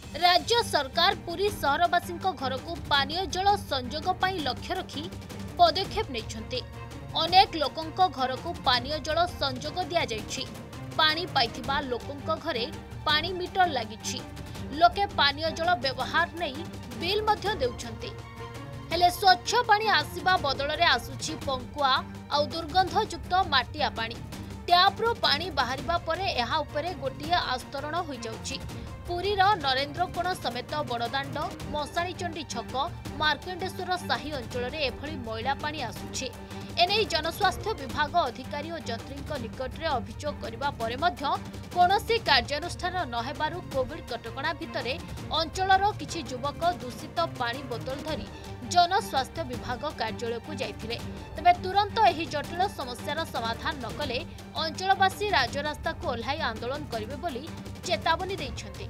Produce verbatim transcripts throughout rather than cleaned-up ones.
राज्य सरकार पुरी सहरवासी घर को पानीय जल संजोग पाई लक्ष्य रखी पदक्षेप नहीं। अनेक लोकों घर को पानीय जल संजोग दिया जाइछि। पानी पाइथिबा लोकों घरे पानी मीटर लागिछि। लोके पानीय जल व्यवहार नहीं बिल मध्य देउछन्ति। हेले स्वच्छ पानी आसीबा बदलरे आसुछि पंकुआ आ दुर्गंधयुक्त माटिया पानी। ट्याप्रु पानी बाहरिबा परे एहा उपरे गोटिए आस्तरण होई जाउछि। पुरीर नरेंद्रकोण समेत बड़दाण्ड मशाणीचंडी छक मार्कंडेश्वर साही अंचल एभली मैला पानी आसुछि। एने जनस्वास्थ्य विभाग अधिकारी और जंत्री निकट में अभियोग करबा परे मध्य कोनोसी कार्यानुष्ठान नहेबारु कोविड कटकणा भितरे अंचलर किछि युवक दूषित पानी बोतल धरी जनस्वास्थ्य विभाग कार्यालय को जाइथिले। तबे तुरंत एही जटिल समस्यार समाधान न कले अंचलवासी राजरास्ता को ओह्लाई आंदोलन करिवे बोली चेतावनी दैछन्ति।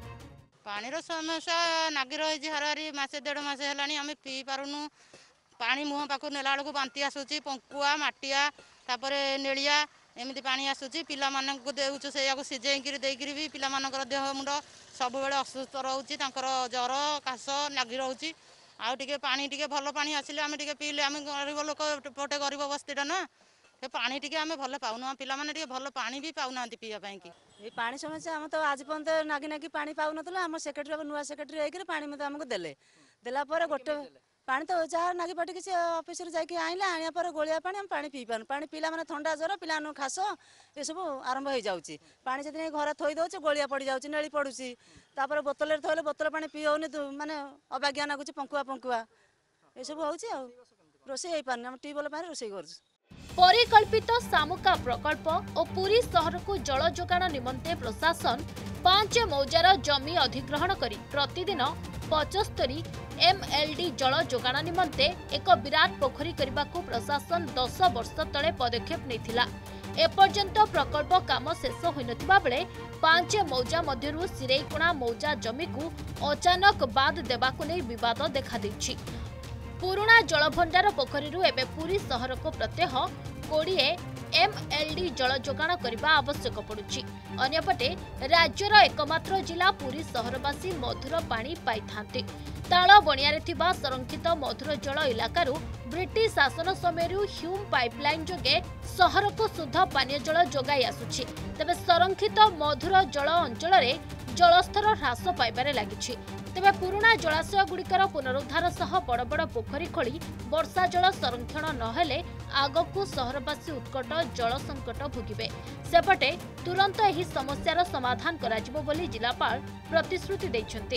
पानीर समस्या नागी रही हरारी मासे देढ़ मासे हेलानी आमे पी पारुनु। पानी मुह पाक नेला बेलू बांती आसूची पंकुआ माटिया तापर नेलिया एमती पानी आसूची पिला मानक देउछु सेयाको सिजेइकिरी देइकिरी भी पिला मानकर देह मुंड सब बेले असुस्थ रहउची। तांकर जर काश लागी रहउची। आउ टिके पानी टिके भल पानी आसिले आमे टिके पीले आमे गरीब लोक पटे गरीब बस्तीटा ना से पानी टिके आमे भल पाउनु। पिला माने टिके भल पानी भी पाउनांती पिया पई की ए पानी समस्या हम तो आज पर्यंत नागी नागी पानी पाउ नतला। हम सेक्रेटरी नुआ सेक्रेटरी आइकरी पानी मते हमको देले देला पर गोटे पानी तो जहाँ नागी पाटी किसी ऑफिस जाके आइले आनिया पर गोलिया पानी हम पानी पी पानु। पानी पीला माने ठंडा ज्वर पिला खास ये सब आरंभ हो जाउची। पानी जति घर थोई दउची गोलिया पड़ी जाउची नेली पडुची। तापर बोतल रे थोइले बोतल पानी पी होनी माने अबाग्या नागुची पंकुआ पंकुआ ये सब होउची। आ रोसे हेई पानी हम ट्यूबवेल पानी रोसे करछु। परिकल्पित सामुका प्रकल्प और पुरी शहर को जल जोगाण निमंते प्रशासन पांच मौजार जमी अधिग्रहण करी प्रतिदिन पचस्तरी एमएलडी जल जोगाण निमंते एक विराट पोखरी करने को प्रशासन दस वर्ष तले पदक्षेप नैथिला। एपर्यंत प्रकल्प काम शेष होइनथिबा बेले पांच मौजा मध्यरु सिरेइकोणा मौजा जमी को अचानक बाद देबाको नै विवाद देखा दैछि। पुराना जलभंडार पोखरी एबे पुरी शहर को प्रत्यह कोड़े एमएलडी जल जोगाण करने आवश्यक पड़ुछि। अन्यपटे राज्यर एकमात्र जिला पुरी शहरवासी मधुर पानी पाई थांते। ताल बणियारे थिबा संरक्षित मधुर जल इलाकारु ब्रिटिश शासन समय ह्यूम पाइपलाइन जोगे शहर को शुद्ध पानीय जल जोगाई आसुछि। तेबे संरक्षित मधुर जल अंचल रे जलस्तर ह्रास पाइबारे लागिछि। तेबे पुराना जलाशय गुड़िकर पुनरुद्धार सह बड़ बड़ पोखरी खोली वर्षा जल संरक्षण नहेले आगकू सहरवासी उत्कट जल संकट भोगिबे। सेपटे तुरंत एही समस्यार समाधान कराजिबो बोली जिलापाल प्रतिश्रुति दैछन्ति।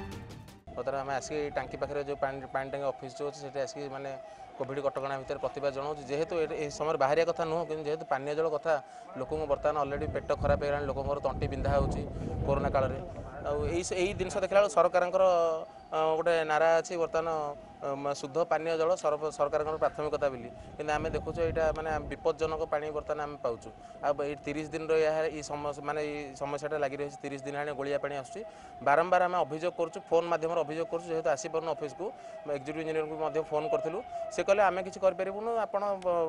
बर्तमान आम आसिक टांकी पाखे जो पानी पानी टांकी ऑफिस जो अच्छे आसिक माने कोविड कटकणा भितर प्रतिभा जनाऊँ जेहेतु ये समय बाहर कथा नुह कि जेहेतु पानीय जल कथा लोक बर्तमान अलरेडी पेट खराब हो लोक तंटी बिंधा हो कोरोना काल में यही जिन देखला सरकार गोटे नारा अच्छी बर्तमान शुद्ध पानीय जल सरकार प्राथमिकता बोली कि आम देखु यहाँ मानने विपज्जनक पानी बर्तमान आम पाचु आ तीस दिन मानने समस्या लगी रही तीस दिन आने गोलिया पानी आसूँ बारंबार आम अभियोग करुँ फोन मध्यम अभियोग करुँ जेहेतु आसीपार ऑफिस को एक्जिक्यूटिव इंजीनियर को फोन करूँ से कहले आम किसी करूँ आप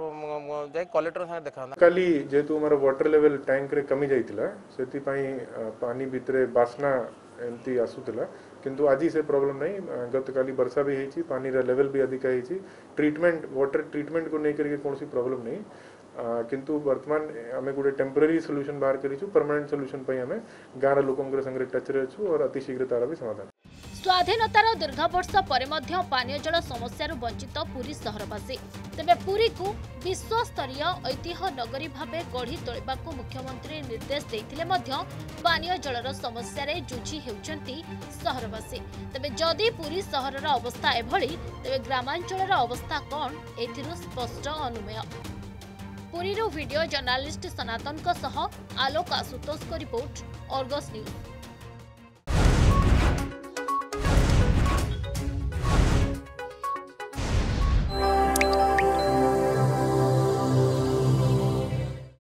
कलेक्टर साथ देखा काली जेहेतु हमारा वाटर लेवल टैंक रे कमी जाइतिला सेति पई पानी भितरे बासना एमती आसुतिला किंतु आज से प्रॉब्लम नहीं। गत काली वर्षा भी होती पानी रा लेवल भी अधिक होती ट्रीटमेंट वाटर ट्रीटमेंट को नहीं करके कौन सी प्रॉब्लम नहीं आ, किंतु वर्तमान आम गोटे टेम्पररी सोल्यूशन बाहर करूँ परमानेंट सोल्यूशन पे आम गाँव लोकों संगे टच रे अच्छु और अति शीघ्र तार भी समाधान। स्वाधीनतार दीर्घ वर्ष पर पानीय जल समस्या वंचित पुरी शहरवासी तेबे पुरी को विश्व स्तरीय ऐतिह्य नगरी भावे गढ़ी तोलिबा को मुख्यमंत्री निर्देश देथिले मध्य पानीय जलर समस्या रे जुझी हेउचंती शहरवासी। तेबे जदि पुरी शहरर अवस्था एभली तेबे ग्रामांचलर अवस्था कोन एथिरु स्पष्ट अनुमेय। पुरीरो वीडियो जर्नालिस्ट सनातन को सह आलोक आशुतोष को रिपोर्ट अर्गस न्यूज।